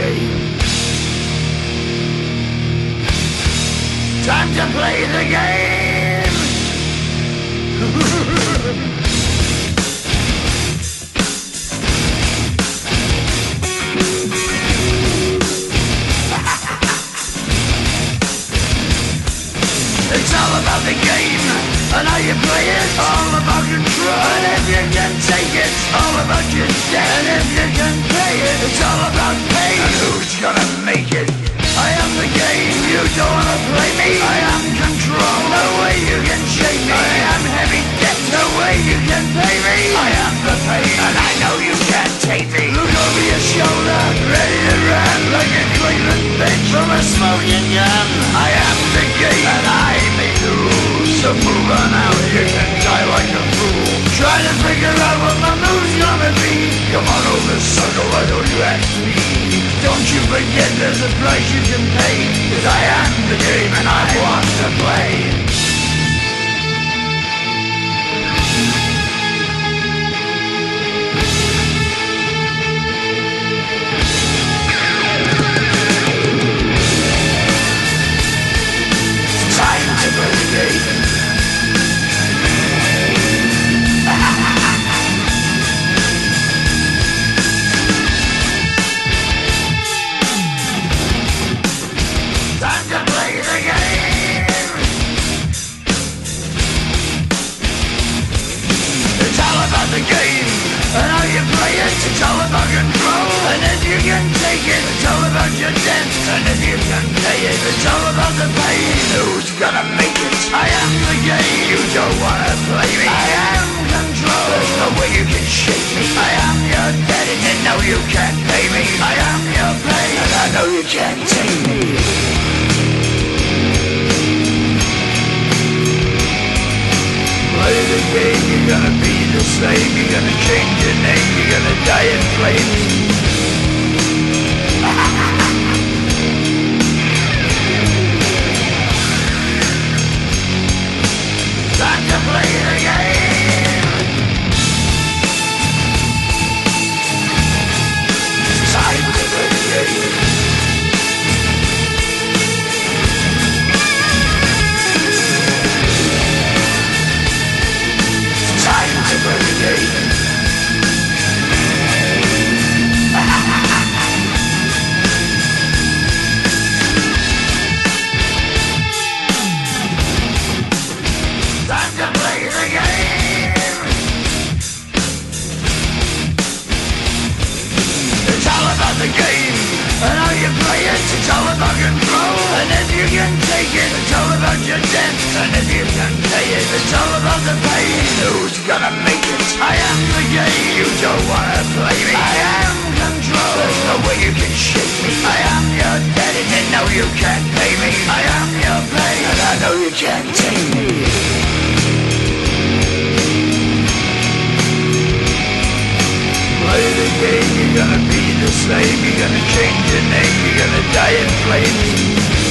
game. Time to play the game. It's all about the game and how you play it. All about control, and if you can take it, all about your debt. And if you can pay it, it's all about pain. And who's gonna make it? I am the game, you don't wanna play me. I am control, no way you can shake me. I am heavy debt, no way you can pay me. I am the pain, and I know you can't take me. Look over your shoulder, ready to run like a Cleveland bitch from a smoking gun. I am the game, and I make the rules. So move on out, you can die like a fool. Try to figure out what my move's gonna be. Come on over, sucker, why don't you ask me? Don't you forget there's a price you can pay, 'cause I am the game and I want to play. Time to play the game. The game and how you play it, it's all about control. And if you can take it, it's all about your debt. And if you can pay it, it's all about the pain. Who's gonna make it? I am the game, you don't wanna play me. I am control, there's no way you can shake me. I am your debt and you know you can't pay me. I am your pain, and I know you can't take me. Play the game, you're gonna be the slave. You're gonna change your name, you're gonna die in flames. Time to play the game. Time to play the game. Time to play the game. Time to play the game. It's all about the game and how you play it. It's all about control, and if you can take it, it's all about your debt. And if you can pay it, it's all about the pain. Who's gonna make it? I am the game, you don't wanna play me. I am control, there's no way you can shake me. I am your debt and you know you can't pay me. I am your pain, and I know you can't take me. Play the game, you're gonna be the slave. You're gonna change your name, you're gonna die in flames.